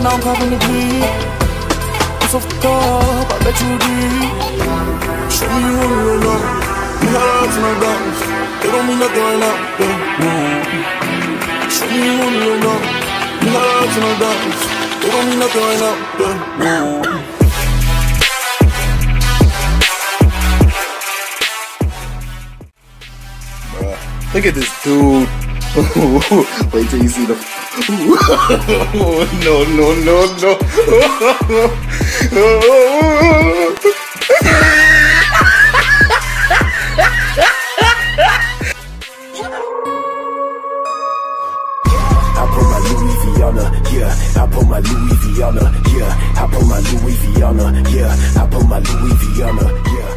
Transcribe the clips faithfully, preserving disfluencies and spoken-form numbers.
now I'm caught in the deep. I'm so fucked up, I bet you deep. Show me you wanna know. We had ups and our downs, they don't mean nothing right now, yeah, no. Show me you wanna know. We had ups and our downs, they don't mean nothing right now, yeah, no. Look at this dude. Wait till you see the. No, no, no, no. I put my Louis V on her, yeah. I put my Louis V on her, yeah. I put my Louis V on her, yeah. I put my Louis V on her, yeah.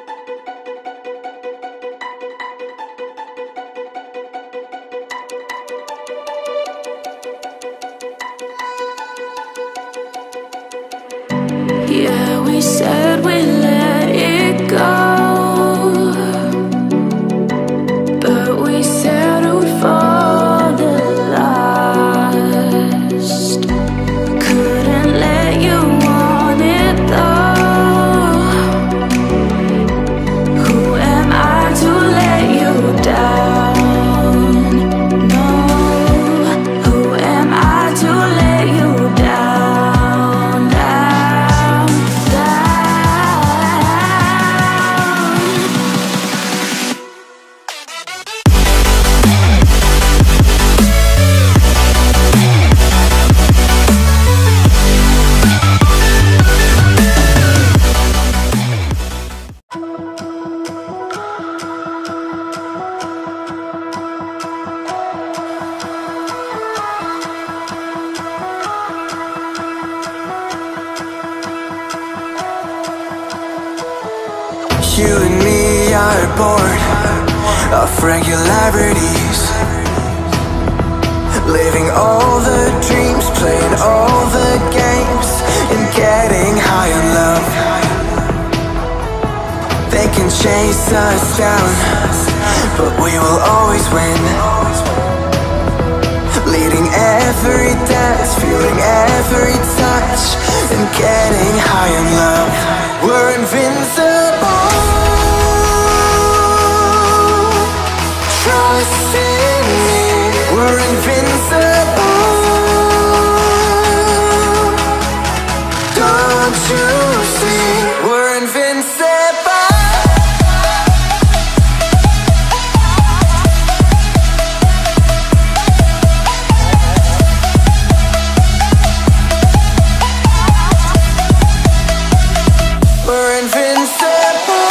Yeah, we said we let it go, but we settled for the last. Couldn't let you want it though. Who am I to let you down? No, who am I to let you down? You and me are bored of regularities, living all the dreams, playing all the games, and getting high on love. They can chase us down, but we will always win. Leading every dance, feeling every touch, and getting high on love. We're invincible. Trust in me, we're invincible. Don't you see, we're invincible. We're invincible.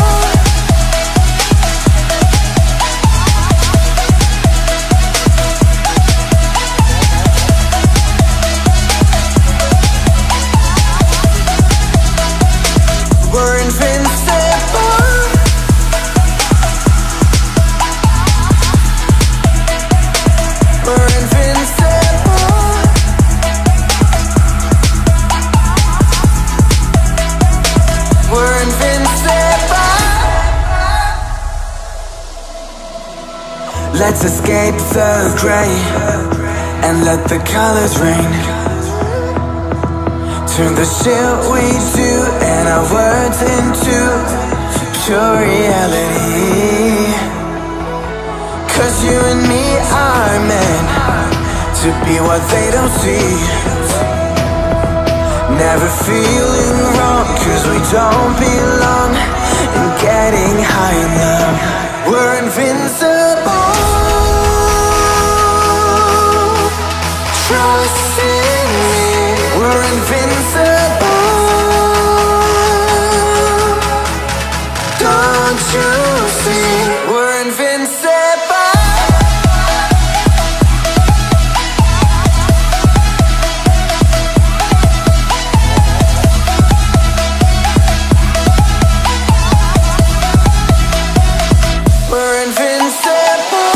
We're invincible. We're invincible. We're invincible. Let's escape the gray and let the colors rain. Turn the shit we do and our words into pure reality. Cause you and me are meant to be what they don't see. Never feeling wrong cause we don't belong, and getting high in love. We're invincible. Trust in me, we're invincible. Don't you see, we're invincible. We're invincible.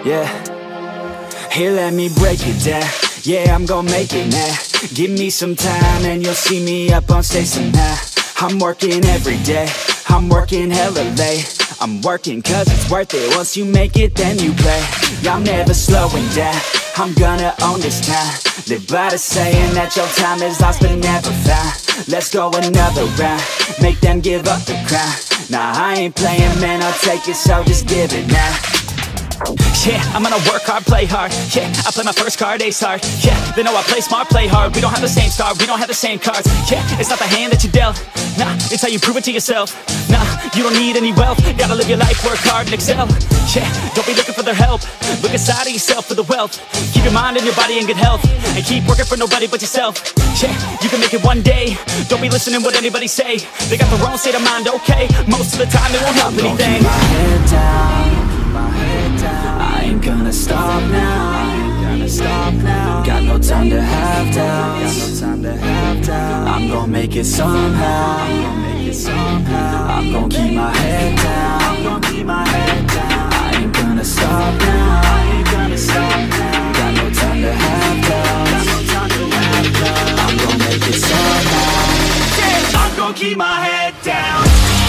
yeah. Here, let me break it down. Yeah, I'm gon' make it now. Give me some time and you'll see me up on stage somehow. I'm working every day, I'm working hella late. I'm working cause it's worth it. Once you make it, then you play. I'm never slowing down, I'm gonna own this town. Live by the saying that your time is lost but never found. Let's go another round, make them give up the crown. Nah, I ain't playing, man, I'll take it, so just give it now. Yeah, I'm gonna work hard, play hard. Yeah, I play my first card, ace hard. Yeah, they know I play smart, play hard. We don't have the same star, we don't have the same cards. Yeah, it's not the hand that you dealt. Nah, it's how you prove it to yourself. Nah, you don't need any wealth. Gotta live your life, work hard and excel. Yeah, don't be looking for their help. Look inside of yourself for the wealth. Keep your mind and your body in good health. And keep working for nobody but yourself. Yeah, you can make it one day. Don't be listening what anybody say. They got the wrong state of mind, okay. Most of the time they won't help anything. Keep my head down, keep my head down. I ain't gonna stop now, I ain't gonna stop now. Got no time to have doubts, got no time to have doubts. I'm gonna make it somehow, I'm gonna make it somehow. I'm gonna keep my head down, I'm gonna keep my head down. I ain't gonna stop now, I ain't gonna stop now. Got no time to have doubts, got no time to have doubts. I'm gonna make it somehow. Yeah, I'm gonna keep my head down.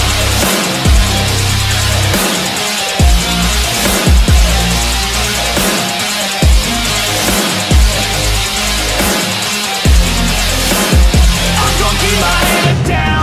Keep my head down.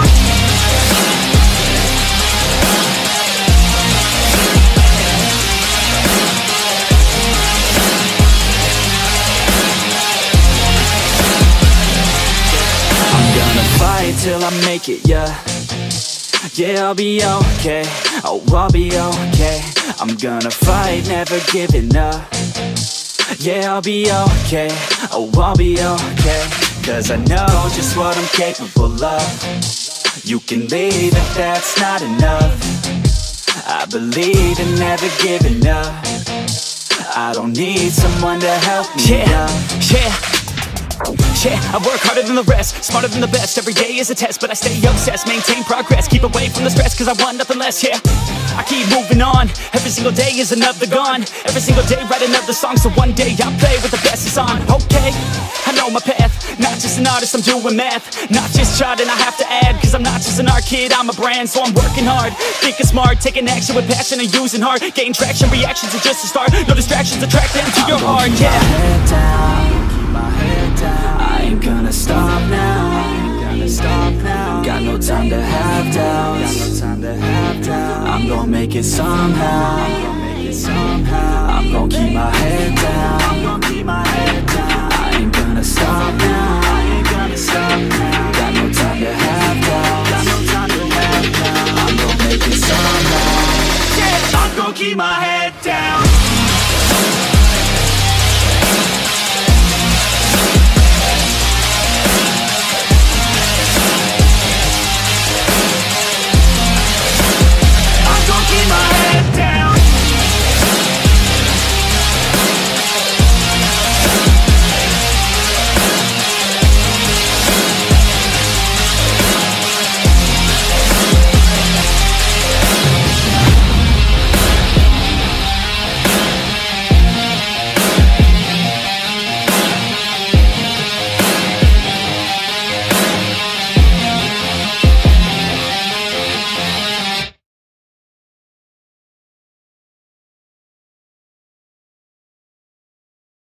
I'm gonna fight till I make it, yeah. Yeah, I'll be okay, oh, I'll be okay. I'm gonna fight, never giving up. Yeah, I'll be okay, oh, I'll be okay. Cause I know just what I'm capable of. You can leave if that's not enough. I believe in never giving up. I don't need someone to help me Yeah, up. yeah. Yeah, I work harder than the rest, smarter than the best. Every day is a test, but I stay obsessed. Maintain progress, keep away from the stress, cause I want nothing less, yeah. I keep moving on, every single day is another gone. Every single day write another song, so one day I'll play with the best is on. Okay, I know my path, not just an artist, I'm doing math. Not just charting, I have to add, cause I'm not just an art kid, I'm a brand. So I'm working hard, thinking smart, taking action with passion and using heart. Gain traction, reactions are just a start. No distractions, attract them to your heart, yeah. Keep my head down, keep my head down. I ain't gonna stop now, I ain't gonna stop now. Got no time to have doubts, got no time to have doubts. I'm gonna make it somehow, I'm gonna make it somehow. I'm gonna keep my head down,